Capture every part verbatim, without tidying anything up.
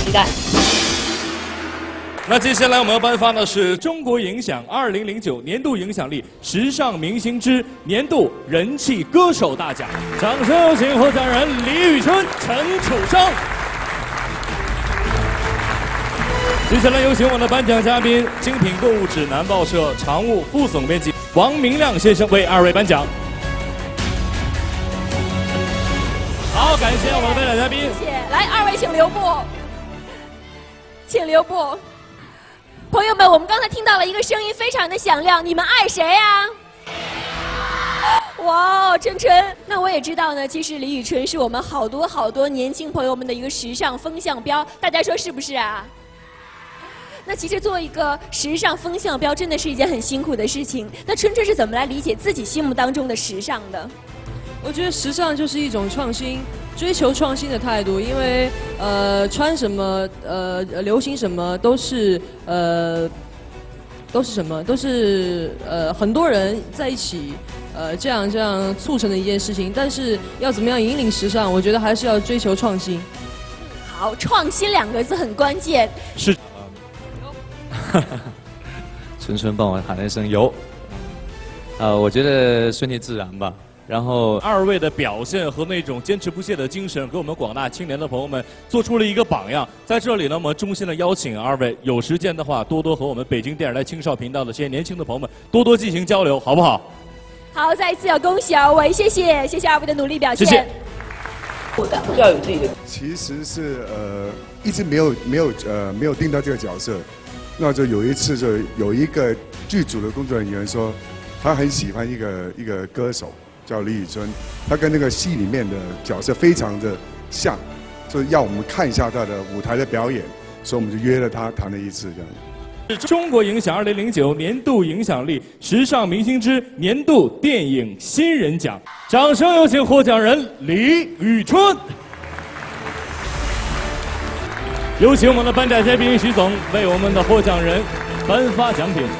期待。 那接下来我们要颁发的是中国影响二零零九年度影响力时尚明星之年度人气歌手大奖，掌声有请获奖人李宇春、陈楚生。接下来有请我们的颁奖嘉宾精品购物指南报社常务副总编辑王明亮先生为二位颁奖。好，感谢我们的颁奖嘉宾。 谢谢，来，二位请留步，请留步。朋友们，我们刚才听到了一个声音，非常的响亮，你们爱谁呀、啊？哇，春春，那我也知道呢。其实李宇春是我们好多好多年轻朋友们的一个时尚风向标，大家说是不是啊？那其实做一个时尚风向标，真的是一件很辛苦的事情。那春春是怎么来理解自己心目当中的时尚的？ 我觉得时尚就是一种创新，追求创新的态度。因为呃，穿什么呃，流行什么都是呃，都是什么都是呃，很多人在一起呃，这样这样促成的一件事情。但是要怎么样引领时尚，我觉得还是要追求创新。 好，创新两个字很关键。 是。 纯纯帮我喊了一声有。呃，我觉得顺其自然吧。然后二位的表现和那种坚持不懈的精神，给我们广大青年的朋友们做出了一个榜样。在这里呢，我们衷心的邀请二位，有时间的话，多多和我们北京电视台青少频道的这些年轻的朋友们多多进行交流，好不好？ 好，再一次要恭喜二位，谢谢，谢谢二位的努力表现。 谢谢。 要有自己的。 其实是呃，一直没有没有呃没有定到这个角色，那就有一次就有一个剧组的工作人员说，他很喜欢一个一个歌手。叫李宇春，她跟那个戏里面的角色非常的像，所以要我们看一下她的舞台的表演，所以我们就约了她谈了一次这样。 是中国影响二零零九年度影响力时尚明星之年度电影新人奖，掌声有请获奖人李宇春。有请我们的颁奖嘉宾徐总为我们的获奖人颁发奖品。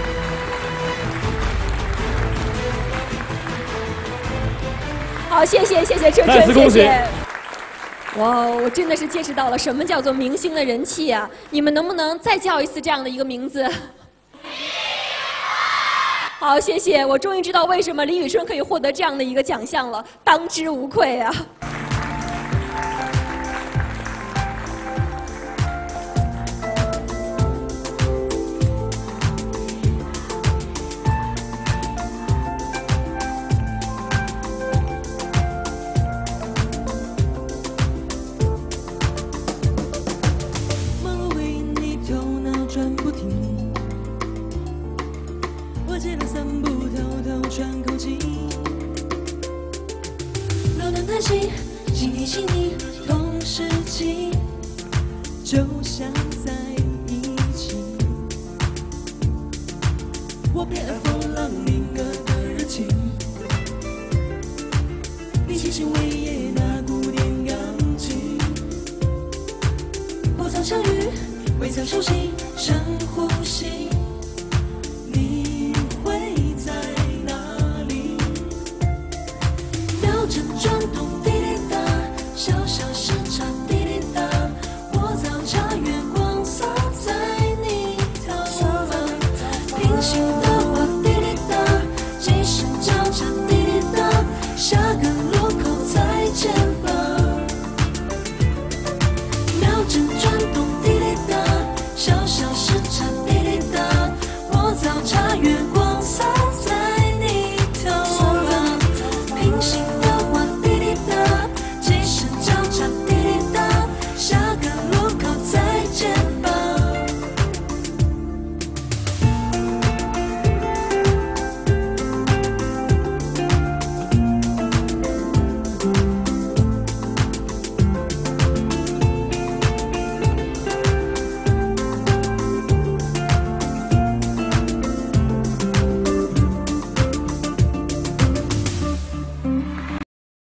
好，谢谢谢谢春再次春， 恭喜谢谢。哇，我真的是见识到了什么叫做明星的人气啊！你们能不能再叫一次这样的一个名字？好，谢谢，我终于知道为什么李宇春可以获得这样的一个奖项了，当之无愧啊！ 心里心里同时期，就像在一起。我偏爱风浪凝儿的热情，你轻声微夜那古典钢琴。我曾相遇，未曾熟悉，深呼吸。